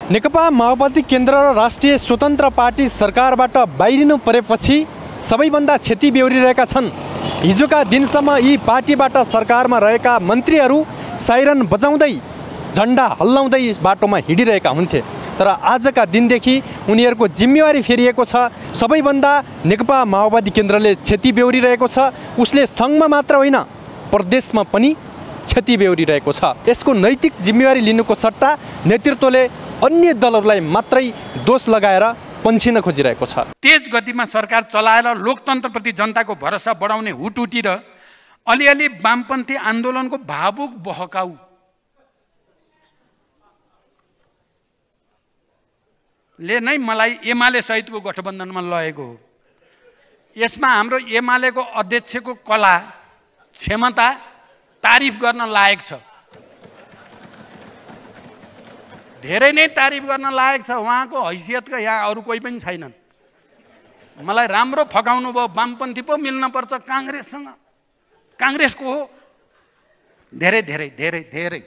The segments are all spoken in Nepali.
नेकपा माओवादी केन्द्र र राष्ट्रिय स्वतन्त्र पार्टी सरकारबाट बाहिरिनु परेपछि सबैभन्दा क्षति बेहोरिरहेका छन्। हिजोका दिनसम्म यी पार्टीबाट सरकारमा रहेका मन्त्रीहरू साइरन बजाउँदै झन्डा हल्लाउँदै बाटोमा हिँडिरहेका हुन्थे। तर आजका दिनदेखि उनीहरूको जिम्मेवारी फेरिएको छ। सबैभन्दा नेकपा माओवादी केन्द्रले क्षति बेहोरिरहेको छ। उसले सङ्घमा मात्र होइन प्रदेशमा पनि क्षति बेहोरिरहेको छ। यसको नैतिक जिम्मेवारी लिनुको सट्टा नेतृत्वले अन्य दलहरूलाई मात्रै दोष लगाएर पन्छिन खोजिरहेको छ। तेज गतिमा सरकार चलाएर लोकतन्त्रप्रति जनताको भरोसा बढाउने हुटुटी र अलिअलि वामपन्थी आन्दोलनको भावुक बहकाउ ले नै मलाई एमाले सहितको गठबन्धनमा लगेको हो। यसमा हाम्रो एमालेको अध्यक्षको कला क्षमता तारिफ गर्न लायक छ। धेरै नै तारिफ गर्न लायक छ। उहाँको हैसियतका यहाँ अरू कोही पनि छैनन्। मलाई राम्रो फकाउनु भयो। वामपन्थी पो मिल्न पर्छ काङ्ग्रेससँग। काङ्ग्रेसको हो। धेरै धेरै धेरै धेरै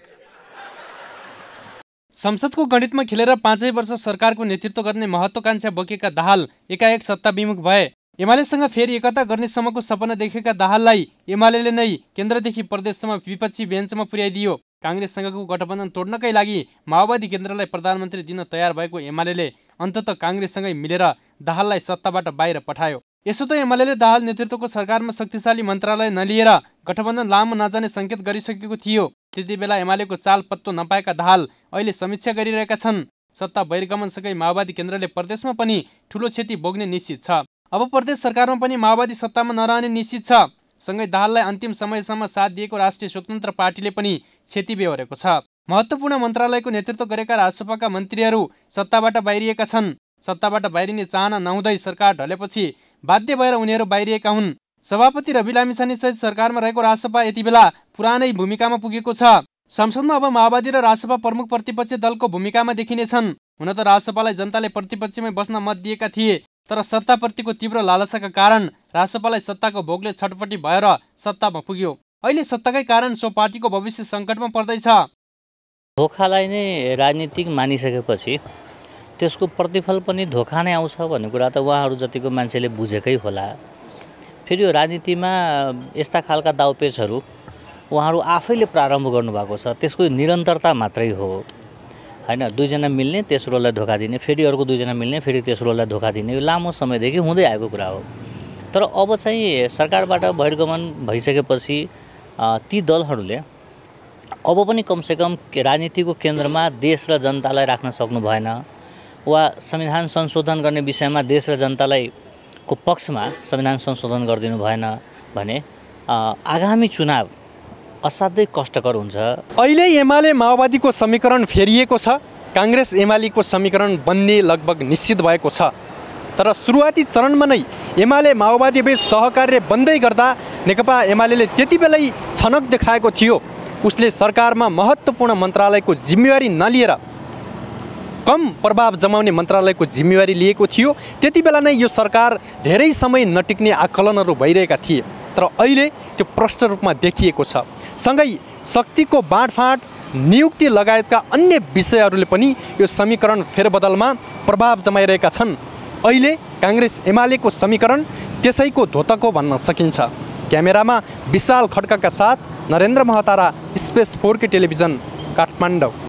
संसदको गणितमा खेलेर 5 वर्ष सरकारको नेतृत्व गर्ने महत्त्वाकांक्षा बोकेका दाहाल एकाएक सत्ता विमुख भए। एमालेसँग फेरि एकता गर्नेसम्मको सपना देखेका दाहाललाई एमालेले नै केन्द्रदेखि प्रदेशसम्म विपक्षी बेन्चमा पुर्याइदियो। काङ्ग्रेससँगको गठबन्धन तोड्नकै लागि माओवादी केन्द्रलाई प्रधानमन्त्री दिन तयार भएको एमालेले अन्ततः काङ्ग्रेससँगै मिलेर दाहाललाई सत्ताबाट बाहिर पठायो। यसो त एमालेले दाहाल नेतृत्वको सरकारमा शक्तिशाली मन्त्रालय नलिएर गठबन्धन लामो नजाने सङ्केत गरिसकेको थियो। त्यति बेला एमालेको चाल पत्तो नपाएका दाहाल अहिले समीक्षा गरिरहेका छन्। सत्ता बहिर्गमनसँगै माओवादी केन्द्रले प्रदेशमा पनि ठुलो क्षति भोग्ने निश्चित छ। अब प्रदेश सरकारमा पनि माओवादी सत्तामा नरहने निश्चित छ। सँगै दाहाललाई अन्तिम समयसम्म साथ दिएको राष्ट्रिय स्वतन्त्र पार्टीले पनि क्षति बेहोरेको छ। महत्त्वपूर्ण मन्त्रालयको नेतृत्व गरेका राजसभाका मन्त्रीहरू सत्ताबाट बाहिरिएका छन्। सत्ताबाट बाहिरिने चाहना नहुँदै सरकार ढलेपछि बाध्य भएर उनीहरू बाहिरिएका हुन्। सभापति रवि लामिछाने सहित सरकारमा रहेको राजसभा यति बेला पुरानै भूमिकामा पुगेको छ। संसदमा अब माओवादी र राजसभा प्रमुख प्रतिपक्षी दलको भूमिकामा देखिनेछन्। हुन त राजसभालाई जनताले प्रतिपक्षमै बस्न मत दिएका थिए। तर सत्ताप्रतिको तीव्र लालसाका कारण राजसभालाई सत्ताको भोगले छटपटी भएर सत्तामा पुग्यो। अहिले सत्ताकै कारण सो पार्टीको भविष्य सङ्कटमा पर्दैछ। धोखालाई नै राजनीतिक मानिसकेपछि त्यसको प्रतिफल पनि धोखा नै आउँछ भन्ने कुरा त उहाँहरू जतिको मान्छेले बुझेकै होला। फेरि यो राजनीतिमा यस्ता खालका दाउपेचहरू उहाँहरू आफैले प्रारम्भ गर्नुभएको छ। त्यसको निरन्तरता मात्रै हो हैन। दुईजना मिल्ने तेस्रोलाई धोका दिने, फेरि अर्को दुईजना मिल्ने फेरि तेस्रोलाई धोका दिने, यो लामो समयदेखि हुँदै आएको कुरा हो। तर अब चाहिँ सरकारबाट बहिर्गमन भइसकेपछि ती दलहरूले अब पनि कमसेकम राजनीतिको केन्द्रमा देश र जनतालाई राख्न सक्नु भएन वा संविधान संशोधन गर्ने विषयमा देश र जनतालाई को पक्षमा संविधान संशोधन गरिदिनु भएन भने आगामी चुनाव असाध्यै कष्टकर हुन्छ। अहिले एमाले माओवादीको समीकरण फेरिएको छ। काङ्ग्रेस एमालेको समीकरण बन्ने लगभग निश्चित भएको छ। तर सुरुवाती चरणमा नै एमाले माओवादी बीच सहकार्य बन्दै गर्दा नेकपा एमालेले त्यति बेलै छनक देखाएको थियो। उसले सरकारमा महत्त्वपूर्ण मन्त्रालयको जिम्मेवारी नलिएर कम प्रभाव जमाउने मन्त्रालयको जिम्मेवारी लिएको थियो। त्यति बेला नै यो सरकार धेरै समय नटिक्ने आकलनहरू भइरहेका थिए। तर अहिले त्यो प्रष्ट रूपमा देखिएको छ। सँगै शक्तिको बाँडफाँड, नियुक्ति लगायतका अन्य विषयहरूले पनि यो समीकरण फेरबदलमा प्रभाव जमाइरहेका छन्। अहिले काङ्ग्रेस एमालेको समीकरण त्यसैको धोतको भन्न सकिन्छ। क्यामेरामा विशाल खड्काका साथ Narendra Mahatara, space 4K television, Kathmandu.